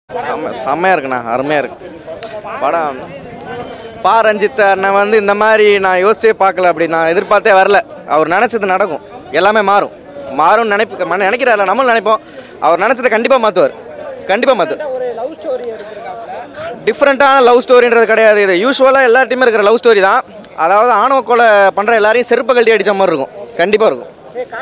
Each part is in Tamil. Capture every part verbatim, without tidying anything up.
செம்ம செம்மையாக இருக்குண்ணா, அருமையாக இருக்குது படம். பா ரஞ்சித் அண்ணன் வந்து இந்த மாதிரி நான் யோசிச்சே பார்க்கல, அப்படி நான் எதிர்பார்த்தே வரல. அவர் நினச்சது நடக்கும், எல்லாமே மாறும் மாறும்னு நினைப்பு நினைக்கிறாரு, நம்மளும் நினைப்போம். அவர் நினச்சதை கண்டிப்பாக மாற்றுவார், கண்டிப்பாக மாற்றுவார். டிஃப்ரெண்ட்டான லவ் ஸ்டோரின்றது கிடையாது, இது யூஸ்வலாக எல்லார்ட்டையுமே இருக்கிற லவ் ஸ்டோரி தான். அதாவது ஆணவ கொலை பண்ணுற எல்லாரையும் செருப்பு கழட்டி அடித்த மாதிரி இருக்கும், கண்டிப்பாக இருக்கும்.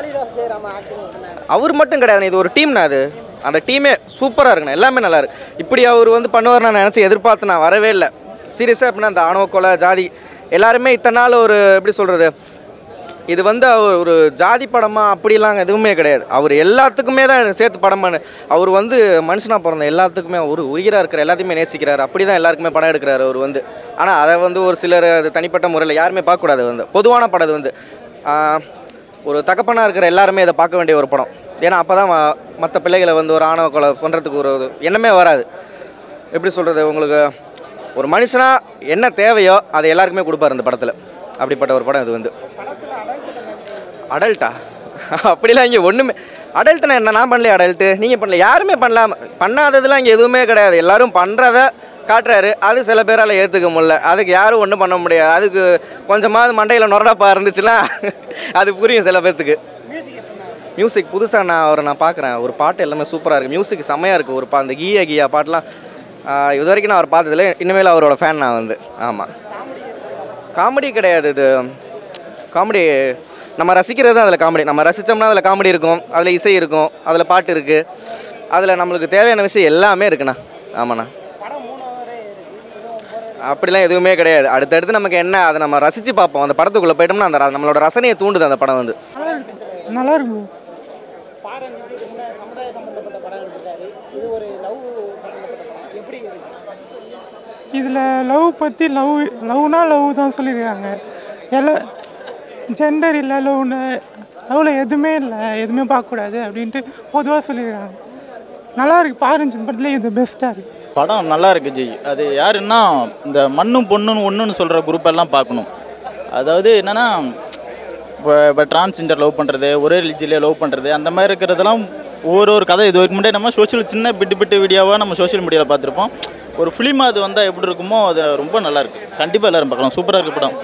அவர் மட்டும் கிடையாது, இது ஒரு டீம்னா, அது அந்த டீமே சூப்பராக இருக்குண்ணா, எல்லாமே நல்லா இருக்கு. இப்படி அவர் வந்து பண்ணுவார் நான் நினச்சி எதிர்பார்த்து நான் வரவே இல்லை சீரியஸாக. அப்படின்னா அந்த ஆணவ கொலை ஜாதி எல்லாருமே இத்தனை நாள் ஒரு எப்படி சொல்கிறது, இது வந்து அவர் ஒரு ஜாதி படமாக அப்படிலாம் எதுவுமே கிடையாது. அவர் எல்லாத்துக்குமே தான் சேர்த்து படம் பண்ணு. அவர் வந்து மனுஷனாக பிறந்த எல்லாத்துக்குமே ஒரு உயிராக இருக்கிற எல்லாத்தையுமே நேசிக்கிறார், அப்படி தான் எல்லாருக்குமே படம் எடுக்கிறார் அவர் வந்து. ஆனால் அதை வந்து ஒரு சிலர் அது தனிப்பட்ட முறையில் யாருமே பார்க்கக்கூடாது. வந்து பொதுவான படம் வந்து ஒரு தகப்பனாக இருக்கிற எல்லாருமே இதை பார்க்க வேண்டிய ஒரு படம். ஏன்னா அப்போ தான் மற்ற பிள்ளைகளை வந்து ஒரு ஆணவ கொலை பண்ணுறதுக்கு ஒரு எண்ணமே வராது. எப்படி சொல்கிறது, உங்களுக்கு ஒரு மனுஷனாக என்ன தேவையோ அதை எல்லாருக்குமே கொடுப்பார் இந்த படத்தில். அப்படிப்பட்ட ஒரு படம் இது வந்து. அடல்ட்டா அப்படிலாம் இங்கே ஒன்றுமே அடல்ட்டுனா என்ன, நான் பண்ணலையே அடல்ட்டு, நீங்கள் பண்ணல, யாருமே பண்ணலாம். பண்ணாததுலாம் இங்கே எதுவுமே கிடையாது, எல்லோரும் பண்ணுறத காட்டுறாரு. அது சில பேரால் ஏற்றுக்க முடியல, அதுக்கு யாரும் ஒன்றும் பண்ண முடியாது. அதுக்கு கொஞ்சமாவது மண்டையில் நொரடாப்பா இருந்துச்சுன்னா அது புரியும் சில பேர்த்துக்கு. மியூசிக் புதுசாக நான் அவரை நான் பார்க்குறேன், ஒரு பாட்டு எல்லாமே சூப்பராக இருக்குது, மியூசிக் செம்மையாக இருக்குது. ஒரு பா அந்த கீயா கீயா பாட்டெலாம் இது வரைக்கும் நான் அவர் பார்த்ததில்ல, இனிமேல் அவரோட ஃபேன் நான் வந்து. ஆமாம், காமெடி கிடையாது இது, காமெடி நம்ம ரசிக்கிறது தான் அதில் காமெடி. நம்ம ரசித்தோம்னா அதில் காமெடி இருக்கும், அதில் இசை இருக்கும், அதில் பாட்டு இருக்குது, அதில் நம்மளுக்கு தேவையான விஷயம் எல்லாமே இருக்குண்ணா. ஆமாண்ணா, அப்படிலாம் எதுவுமே கிடையாது. அடுத்தடுத்து நமக்கு என்ன அதை நம்ம ரசித்து பார்ப்போம். அந்த படத்துக்குள்ளே போய்ட்டோம்னா அந்த நம்மளோட ரசனையை தூண்டுது அந்த படம் வந்து. நல்லா இருக்கும். இதில் லவ் பற்றி லவ் லவ்னா லவ் தான் சொல்லியிருக்காங்க. எல்லாம் ஜெண்டர் இல்லை, லவ்னு லவ்வில் எதுவுமே இல்லை, எதுவுமே பார்க்கக்கூடாது அப்படின்ட்டு பொதுவாக சொல்லியிருக்காங்க. நல்லா இருக்குது. பாருங்க படத்துல இது பெஸ்ட்டாக இருக்குது. படம் நல்லா இருக்குது ஜெய். அது யாருன்னா இந்த மண்ணும் பொண்ணுன்னு ஒன்றுன்னு சொல்கிற குரூப் எல்லாம் பார்க்கணும். அதாவது என்னென்னா இப்போ இப்போ டிரான்ஸ்ஜெண்டர் லவ் பண்ணுறது, ஒரே ரிலிஜியில் லவ் பண்ணுறது, அந்த மாதிரி இருக்கிறதெல்லாம் ஒரு ஒரு கதை. இது வரைக்கும் முன்னாடி நம்ம சோஷியல் சின்ன பிட்டு பிட்டு வீடியோவாக நம்ம சோஷியல் மீடியாவில் பார்த்துருப்போம். ஒரு ஃபிலிமாக அது வந்தால் எப்படி இருக்குமோ அது ரொம்ப நல்லாயிருக்கு. கண்டிப்பாக எல்லோரும் பார்க்கலாம், சூப்பராக இருக்குது படம்.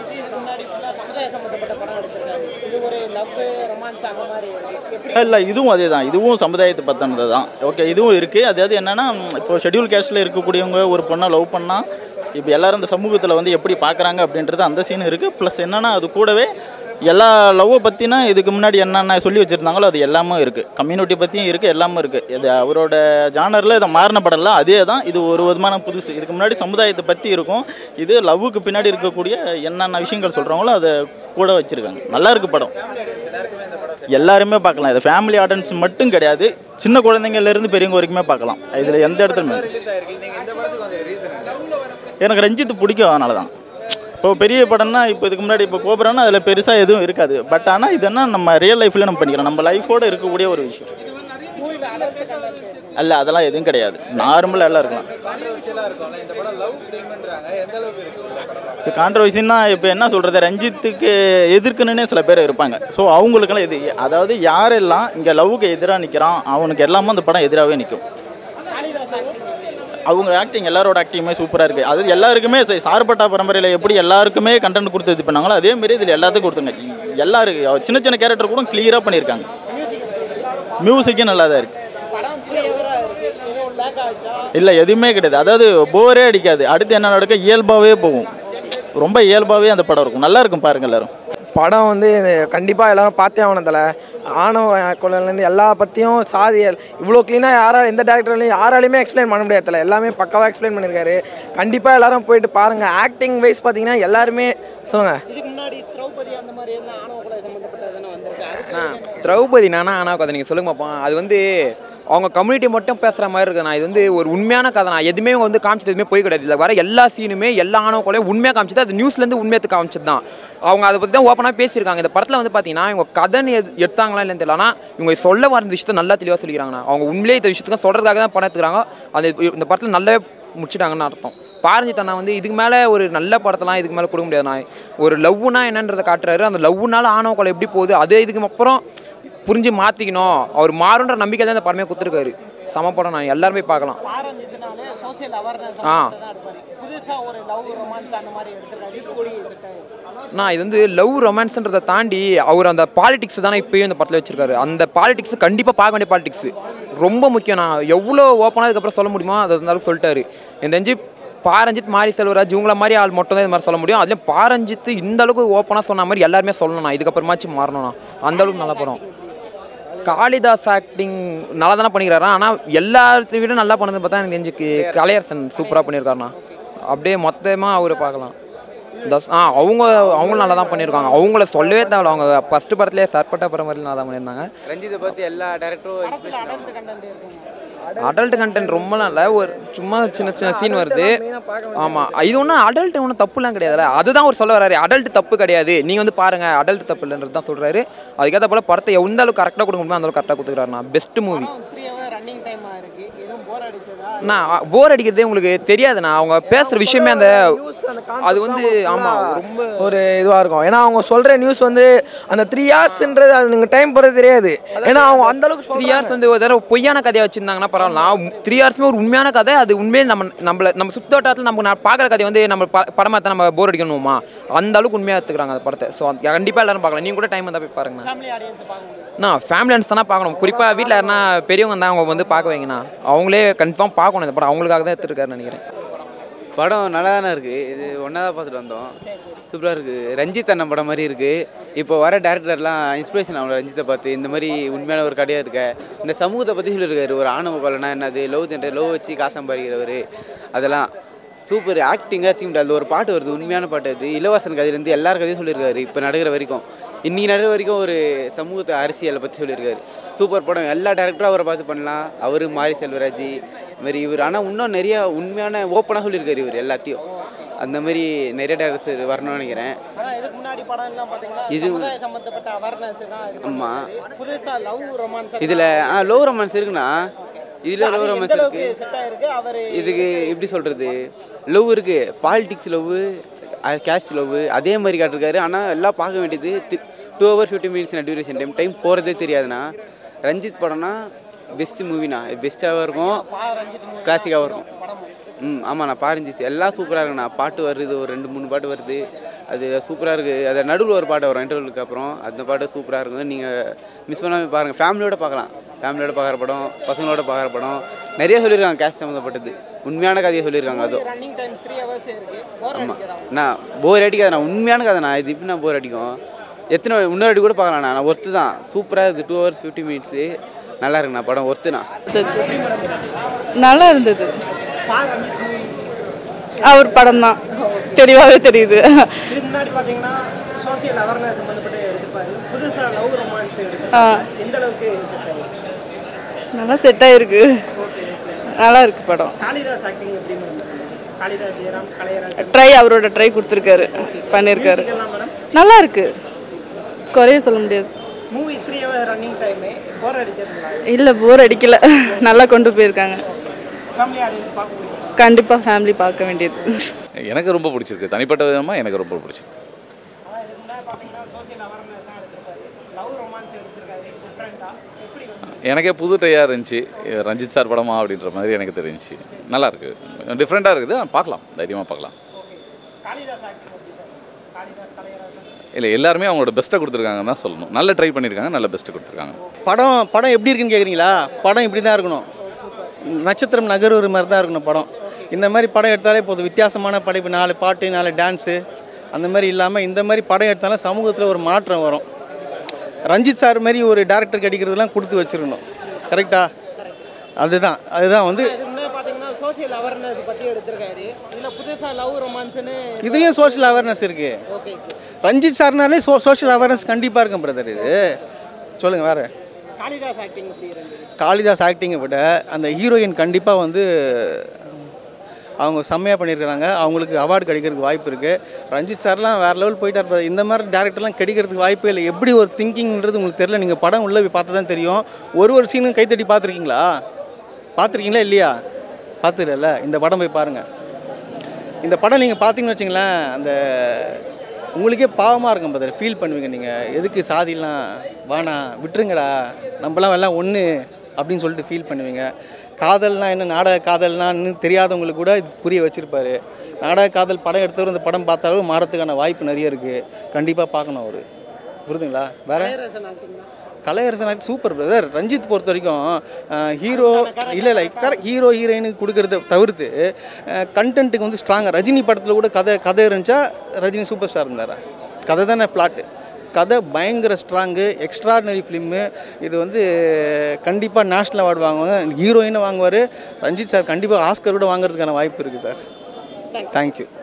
இல்லை இதுவும் அதே தான், இதுவும் சமுதாயத்தை பற்றினது தான். ஓகே, இதுவும் இருக்குது. அதாவது என்னென்னா இப்போ ஷெட்யூல் கேஸ்ட்டில் இருக்கக்கூடியவங்க ஒரு பொண்ணை லவ் பண்ணால் இப்போ எல்லோரும் இந்த சமூகத்தில் வந்து எப்படி பார்க்குறாங்க அப்படின்றது அந்த சீன் இருக்குது. ப்ளஸ் என்னென்னா அது கூடவே எல்லா லவ்வை பற்றினா இதுக்கு முன்னாடி என்னென்ன சொல்லி வச்சுருந்தாங்களோ அது எல்லாமே இருக்குது. கம்யூனிட்டி பற்றியும் இருக்குது, எல்லாமே இருக்குது. இது அவரோட ஜானரில் இதை மாறின படம்ல அதே தான். இது ஒரு விதமான புதுசு. இதுக்கு முன்னாடி சமுதாயத்தை பற்றி இருக்கும், இது லவ்வுக்கு பின்னாடி இருக்கக்கூடிய என்னென்ன விஷயங்கள் சொல்கிறாங்களோ அதை கூட வச்சுருக்காங்க. நல்லா இருக்குது படம், எல்லாருமே பார்க்கலாம். இது ஃபேமிலி ஆடியன்ஸ் மட்டும் கிடையாது, சின்ன குழந்தைங்கள்லேருந்து பெரியவங்க வரைக்குமே பார்க்கலாம். இதில் எந்த இடத்துலையுமே எனக்கு ரஞ்சித் பிடிக்கும், அதனால தான். இப்போ பெரிய படம்னா இப்போ இதுக்கு முன்னாடி இப்போ கோபுரம்னா அதில் பெருசாக எதுவும் இருக்காது. பட் ஆனால் இதென்னா நம்ம ரியல் லைஃப்பில் நம்ம பண்ணிக்கிறோம், நம்ம லைஃபோடு இருக்கக்கூடிய ஒரு விஷயம். அல்ல அதெல்லாம் எதுவும் கிடையாது, நார்மலாக எல்லாம் இருக்கலாம். இப்போ கான்ட்ரவர்சின்னா இப்போ என்ன சொல்கிறது, ரஞ்சித்துக்கு எதிர்க்குன்னு சில பேர் இருப்பாங்க. ஸோ அவங்களுக்கெல்லாம் எது, அதாவது யாரெல்லாம் இங்கே லவ்வுக்கு எதிராக நிற்கிறான் அவனுக்கு எல்லாமே அந்த படம் எதிராகவே நிற்கும். அவங்க ஆக்டிங், எல்லாரோட ஆக்டிங்குமே சூப்பராக இருக்குது. அது எல்லாருக்குமே சார்பட்டா பரம்பரையில் எப்படி எல்லாருக்குமே கண்டென்ட் கொடுத்து இது பண்ணாங்களோ அதேமாரி இதில் எல்லாத்துக்கும் கொடுத்துங்க. எல்லாருக்கும் சின்ன சின்ன கேரக்டர் கூட கிளியராக பண்ணியிருக்காங்க. மியூசிக்கும் நல்லா தான் இருக்குது. இல்லை எதுவுமே கிடையாது, அதாவது போரே அடிக்காது. அடுத்து என்ன நடக்க இயல்பாகவே போகும், ரொம்ப இயல்பாகவே அந்த படம் இருக்கும். நல்லா இருக்கும், பாருங்கள் எல்லோரும். படம் வந்து கண்டிப்பாக எல்லோரும் பார்த்தே ஆகணும். ஆணவ கொலையிலேருந்து எல்லா பற்றியும் சாதியல் இவ்வளோ க்ளீனாக யாரால் எந்த டேரக்டர்லையும் யாராலையுமே எக்ஸ்பிளைன் பண்ண முடியாது. தலை எல்லாமே பக்காவாக எக்ஸ்பிளைன் பண்ணியிருக்காரு. கண்டிப்பாக எல்லோரும் போயிட்டு பாருங்கள். ஆக்டிங் வைஸ் பார்த்தீங்கன்னா எல்லாருமே சொல்லுங்கள். திரௌபதி நானா ஆனா கதை நீங்கள் சொல்லுங்க பார்ப்போம். அது வந்து அவங்க கம்யூனிட்டி மட்டும் பேசுகிற மாதிரி இருக்குது. நான் இது வந்து ஒரு உண்மையான கதை, நான் எதுவுமே வந்து காமிச்சது எதுவுமே போய் கிடையாது. இல்லை வர எல்லா சீனுமே எல்லா ஆணவ கொலையும் உண்மையாக காமிச்சது. அது நியூஸ்லேருந்து உண்மையாக காமிச்சது தான். அவங்க அதை பற்றி தான் ஓப்பனாக பேசியிருக்காங்க. இந்த படத்தில் வந்து பார்த்தீங்கன்னா இவங்க கதைன்னு எது எடுத்தாங்களா இல்லைன்னு தெரியல, ஆனால் இவங்க சொல்ல வர விஷயத்தை நல்லா தெளிவாக சொல்லிக்கிறாங்கண்ணா. அவங்க உண்மையிலே இந்த விஷயத்துக்கு சொல்கிறதுக்காக தான் படம் எடுத்துக்கிறாங்க. அந்த இந்த படத்தில் நல்லாவே முடிச்சிட்டாங்கன்னு அர்த்தம். பாரஞ்சித்தண்ணா வந்து இதுக்கு மேலே ஒரு நல்ல படத்தெல்லாம் இதுக்கு மேலே கொடுக்க முடியாது. நான் ஒரு லவ்னா என்னன்றதை காட்டுறாரு. அந்த லவ்னால ஆணவ கொலை எப்படி போகுது, அதே இதுக்கு அப்புறம் புரிஞ்சு மாற்றிக்கணும், அவர் மாறுன்ற நம்பிக்கை தான் இந்த படமே கொடுத்துருக்காரு. சம படம் நான் எல்லாருமே பார்க்கலாம். ஆ நான் இது வந்து லவ் ரொமான்ஸ்ன்றதை தாண்டி அவர் அந்த பாலிடிக்ஸ் தானே இப்போயும் இந்த படத்தில் வச்சிருக்காரு. அந்த பாலிடிக்ஸ் கண்டிப்பாக பார்க்க வேண்டிய பாலிடிக்ஸ் ரொம்ப முக்கியம். நான் எவ்வளோ ஓப்பனாக அதுக்கப்புறம் சொல்ல முடியுமோ அது இருந்தாலும் சொல்லிட்டாரு. இந்த அஞ்சு பாரஞ்சித் மாரி செல்வராஜ் இவங்கள மாதிரி ஆள் மட்டும் தான் இது மாதிரி சொல்ல முடியும். அதுலேயும் பாரஞ்சித் இந்த அளவுக்கு ஓப்பனாக சொன்ன மாதிரி எல்லாருமே சொல்லணும். நான் இதுக்கப்புறமாச்சும் மாறணும்ண்ணா. அந்த அளவுக்கு நல்லா படம். காளிதாஸ் ஆக்டிங் நல்லா தானே பண்ணிக்கிறாரா, ஆனால் எல்லாத்தையும் விட நல்லா பண்ணது பார்த்தா எனக்கு தெரிஞ்சு கலையரசன் சூப்பராக பண்ணியிருக்காருண்ணா. அப்படியே மொத்தமாக அவரை பார்க்கலாம். தஸ் ஆ அவங்க அவங்களும் நல்லா தான் பண்ணியிருக்காங்க. அவங்கள சொல்லவே தேவை. அவங்க ஃபஸ்ட்டு படத்துலேயே சர்பட்டா படம் மாதிரி நல்லா தான் பண்ணியிருந்தாங்க. ரஞ்சித்தை பற்றி எல்லா டேரக்டரும் அடல்ட் கண்டென்ட் ரொம்ப நல்ல ஒரு சும்மா சின்ன சின்ன சீன் வருது. ஆமாம், இது ஒன்றும் அடல்ட் ஒன்றும் தப்புலாம் கிடையாதுல்ல. அதுதான் ஒரு சொல்ல வராரு. அடல்ட் தப்பு கிடையாது, நீங்கள் வந்து பாருங்கள் அடல்ட் தப்பு இல்லைன்றது தான் சொல்கிறாரு. அதுக்கேற்ற போல் படத்தை எந்த அளவுக்கு கரெக்டாக கொடுக்க முடியுமோ அந்த அளவுக்கு கரெக்டாக கொடுத்துக்கிறாருண்ணா. Best movie. நான் போர் அடிக்கிறதே உங்களுக்கு தெரியாதுண்ணா. அவங்க பேசுகிற விஷயமே அந்த அது வந்து ஆமாம் ரொம்ப ஒரு இதுவாக இருக்கும். ஏன்னா அவங்க சொல்கிற நியூஸ் வந்து அந்த த்ரீ ஹார்ஸ்ன்றது அது நீங்கள் டைம் போகிறது தெரியாது. ஏன்னா அவங்க அந்தளவுக்கு த்ரீ ஹார்ஸ் வந்து ஒரு தடவை பொய்யான கதையை வச்சுருந்தாங்கன்னா பரவாயில்ல. த்ரீ ஹார்ஸுமே ஒரு உண்மையான கதை. அது உண்மையே நம்ம நம்மள நம்ம சுத்தோட்டத்தில் நம்ம நான் பார்க்குற கதையை வந்து நம்ம ப படமாக நம்ம போர் அடிக்கணுமா அந்த அளவுக்கு உண்மையாக எடுத்துக்கிறாங்க அந்த படத்தை. ஸோ கண்டிப்பாக எல்லாரும் பார்க்கலாம். நீங்கள் கூட டைம் வந்தால் போய் பாருங்கண்ணா. நான் ஃபேமிலி ஆன்ஸ் தானே பார்க்கணும். குறிப்பாக வீட்டில் யாருன்னா பெரியவங்க தான் அவங்க வந்து பார்க்க வைங்கண்ணா. அவங்களே கன்ஃபார்ம் பார்க்கணும் இந்த படம். அவங்களுக்காக தான் எடுத்துருக்காருன்னு நினைக்கிறேன். படம் நல்லா தானே இருக்குது. இது ஒன்றா தான் பார்த்துட்டு வந்தோம். சூப்பராக இருக்குது. ரஞ்சித் அண்ணன் படம் மாதிரி இருக்குது. இப்போ வர டேரக்டர்லாம் இன்ஸ்பிரேஷன் ஆகல ரஞ்சித்தை பார்த்து. இந்த மாதிரி உண்மையான ஒரு கடையாக இருக்க இந்த சமூகத்தை பற்றி சொல்லியிருக்காரு. ஒரு ஆணவ கொலைனா என்னது, லவ் சென்டர் லவ் வச்சு காசு சம்பாதிக்கிறவர், அதெல்லாம் சூப்பர் ஆக்டிங்காக சீன். அதில் ஒரு பாட்டு வருது, உண்மையான பாட்டு. அது இளவரசன் கதையிலேருந்து எல்லார் கதையும் சொல்லியிருக்காரு. இப்போ நடக்கிற வரைக்கும் இன்றைக்கி நடக்கிற வரைக்கும் ஒரு சமூகத்தை அரசியலை பற்றி சொல்லியிருக்காரு. சூப்பர் படம். எல்லா டேரக்டரும் அவரை பார்த்து பண்ணலாம். அவர் மாரி செல்வராஜ் மாரி இவர். ஆனால் இன்னும் நிறையா உண்மையான ஓப்பனாக சொல்லியிருக்காரு இவர் எல்லாத்தையும். அந்த மாதிரி நிறைய டேரக்டர்ஸ் வரணும்னு நினைக்கிறேன். இது ஆமாம். இதில் ஆ லவ் ரொமான்ஸ் இருக்குண்ணா. இதில் லவ் ரொமான்ஸ் இருக்குது. இதுக்கு எப்படி சொல்கிறது, லவ் இருக்குது, பாலிடிக்ஸ் லவ், கேஸ்ட் லவ் அதே மாதிரி காட்டிருக்காரு. ஆனால் எல்லாம் பார்க்க வேண்டியது two hour fifty minutes duration time time போகிறதே தெரியாதுண்ணா. ரஞ்சித் படம்னா பெஸ்ட்டு மூவிண்ணா. பெஸ்ட்டாகவும் இருக்கும், கிளாசிக்காகவும் இருக்கும். ம் ஆமாண்ணா. பாரஞ்சித் எல்லாம் சூப்பராக இருக்குண்ணா. பாட்டு வருது, ஒரு ரெண்டு மூணு பாட்டு வருது. அது சூப்பராக இருக்குது. அது நடுவில் ஒரு பாட்டு வரும் இன்டர்வலுக்கு அப்புறம். அந்த பாட்டு சூப்பராக இருக்கும். நீங்கள் மிஸ் பண்ணாமல் பாருங்கள். ஃபேமிலியோட பார்க்கலாம். ஃபேமிலியோட பார்க்குற படம், பசங்களோட பார்க்குற படம். நிறைய சொல்லியிருக்காங்க கேஸ்ட் சம்மந்தப்பட்டது. உண்மையான கதையை சொல்லியிருக்காங்க. அதுவும் ஆமாம். நான் போர் அடிக்காது. நான் உண்மையான கதை நான் இது இப்படி நான் போர் அடிக்கும். எத்தனை இன்னொரு அடி கூட பார்க்கலாம். நான் ஒர்த்து தான். சூப்பராக இருக்குது. டூ ஹவர்ஸ் ஃபிஃப்டி மினிட்ஸு நல்லா இருக்குண்ணா. படம் ஒர்த்துண்ணா. நல்லா இருந்தது. அவர் படம் தான் தெளிவாகவே தெரியுது. இதுக்கு முன்னாடி பார்த்தீங்கன்னா சோசியல் அவேர்னஸ் சம்மந்தப்பட்ட எடுப்பாரு. புதுசாக லவ் ரொமான்ஸ் எந்த அளவுக்கு செட் ஆகிருக்கு? நல்லா செட் ஆகிருக்கு. நல்லா இருக்கு படம். காளிதாஸ் ஆக்டிங் எப்படி? காளிதாஸ் ஜெயராம் கலையரசன் ட்ரை அவரோட ட்ரை கொடுத்துருக்காரு, பண்ணியிருக்காரு. நல்லா இருக்கு, குறைய சொல்ல முடியாது. Movie three hour running time bore அடிக்கிறதுங்களா? இல்லை, போர் அடிக்கல. நல்லா கொண்டு போயிருக்காங்க. ஃபேமிலி ஆடியன்ஸ் பார்க்க முடியும். கண்டிப்பாக ஃபேமிலி பார்க்க வேண்டியது. எனக்கு ரொம்ப பிடிச்சிருக்கு. தனிப்பட்ட விதமாக எனக்கு ரொம்ப பிடிச்சிருக்கு. எனக்கே புது ட்ரையாக இருந்துச்சு. ரஞ்சித் சார் படமா அப்படின்ற மாதிரி எனக்கு தெரிஞ்சிச்சு. நல்லாயிருக்கு, டிஃப்ரெண்ட்டாக இருக்குது. பார்க்கலாம், தைரியமாக பார்க்கலாம். இல்லை, எல்லாருமே அவங்களோட பெஸ்ட்டை கொடுத்துருக்காங்கன்னு தான் சொல்லணும். நல்ல ட்ரை பண்ணியிருக்காங்க, நல்ல பெஸ்ட்டு கொடுத்துருக்காங்க. படம் படம் எப்படி இருக்குன்னு கேட்குறீங்களா? படம் இப்படி தான் இருக்கணும். நட்சத்திரம் நகர்வுற மாதிரி தான் இருக்கணும் படம். இந்த மாதிரி படம் எடுத்தாலே போதும். வித்தியாசமான படைப்பு, நாலு பாட்டு, நாலு டான்ஸு, அந்த மாதிரி இல்லாமல் இந்த மாதிரி படம் எடுத்தாலும் சமூகத்தில் ஒரு மாற்றம் வரும். ரஞ்சித் சார் மாதிரி ஒரு டேரக்டர் கிடைக்கிறதுலாம் கொடுத்து வச்சுருக்கணும். கரெக்டாக? அதுதான் அதுதான் வந்து சோசியல் அவேர்னஸ் பற்றி எடுத்திருக்காரு. இதில் புதுசாக லவ் ரொமான்ஸ்னு இதையும் சோஷியல் அவேர்னஸ் இருக்குது. ரஞ்சித் சார்னாலே சோ சோஷியல் அவேர்னஸ் கண்டிப்பாக இருக்கும் பிரதர். இது சொல்லுங்கள் வேறு. காளிதாஸ் ஆக்டிங் எப்படி இருந்தது? காளிதாஸ் ஆக்டிங்கை விட அந்த ஹீரோயின் கண்டிப்பாக வந்து அவங்க செம்மையாக பண்ணியிருக்கிறாங்க. அவங்களுக்கு அவார்டு கிடைக்கிறதுக்கு வாய்ப்பு இருக்குது. ரஞ்சித் சார்லாம் வேறு லெவல் போயிட்டார். இந்த மாதிரி டேரக்டர்லாம் கிடைக்கிறதுக்கு வாய்ப்பே இல்லை. எப்படி ஒரு திங்கிங்கிறது உங்களுக்கு தெரியல. நீங்கள் படம் உள்ளே போய் பார்த்தா தான் தெரியும். ஒரு ஒரு சீனும் கைத்தட்டி பார்த்துருக்கீங்களா? பார்த்துருக்கீங்களா இல்லையா? பார்த்துக்கல. இந்த படம் போய் பாருங்கள். இந்த படம் நீங்கள் பார்த்தீங்கன்னு வச்சிங்களேன், அந்த உங்களுக்கே பாவமாக இருக்கும் பதில் ஃபீல் பண்ணுவீங்க. நீங்கள் எதுக்கு சாதிலாம் வானா விட்டுருங்கடா, நம்மளாம் எல்லாம் ஒன்று அப்படின்னு சொல்லிட்டு ஃபீல் பண்ணுவீங்க. காதல்னா என்ன, நாடக காதல்னான்னு தெரியாதவங்களுக்கு கூட இது புரிய வச்சுருப்பாரு. நாடக காதல் படம் எடுத்தவர் இந்த படம் பார்த்தாலும் மாறத்துக்கான வாய்ப்பு நிறைய இருக்குது. கண்டிப்பாக பார்க்கணும் அவர். புரியுதுங்களா? வேறு Kalaiyarasan act super brother. Ranjith பொறுத்த வரைக்கும் ஹீரோ இல்லை இல்லை கரெக்ட் ஹீரோ ஹீரோயினுக்கு கொடுக்குறத தவிர்த்து கண்டென்ட்டுக்கு வந்து ஸ்ட்ராங்காக ரஜினி படத்தில் கூட கதை கதை இருந்துச்சா ரஜினி சூப்பர் ஸ்டார் இருந்தாரா? கதை தானே பிளாட்டு. கதை பயங்கர ஸ்ட்ராங்கு, எக்ஸ்ட்ராடினரி ஃபிலிம்மு. இது வந்து கண்டிப்பாக நேஷ்னல் அவார்டு வாங்குவாங்க, ஹீரோயினை வாங்குவார். ரஞ்சித் சார் கண்டிப்பாக ஆஸ்கர் கூட வாங்குறதுக்கான வாய்ப்பு இருக்குது சார். தேங்க்யூ.